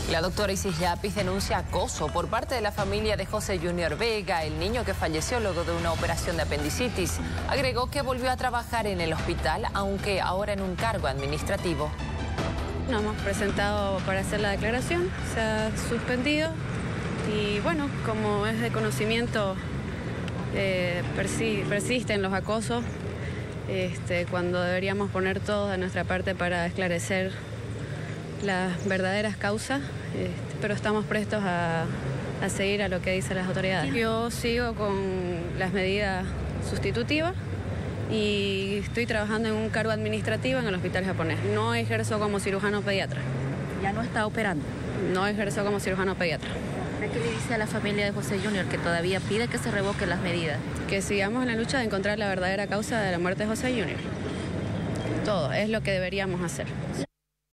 La doctora Isis Yapis denuncia acoso por parte de la familia de José Junior Vega, el niño que falleció luego de una operación de apendicitis. Agregó que volvió a trabajar en el hospital, aunque ahora en un cargo administrativo. Nos hemos presentado para hacer la declaración, se ha suspendido y bueno, como es de conocimiento, persisten los acosos cuando deberíamos poner todo de nuestra parte para esclarecer las verdaderas causas, pero estamos prestos a seguir a lo que dicen las autoridades. Yo sigo con las medidas sustitutivas y estoy trabajando en un cargo administrativo en el hospital japonés. No ejerzo como cirujano pediatra. ¿Ya no está operando? No ejerzo como cirujano pediatra. ¿Qué le dice a la familia de José Junior que todavía pide que se revoquen las medidas? Que sigamos en la lucha de encontrar la verdadera causa de la muerte de José Junior. Todo, es lo que deberíamos hacer.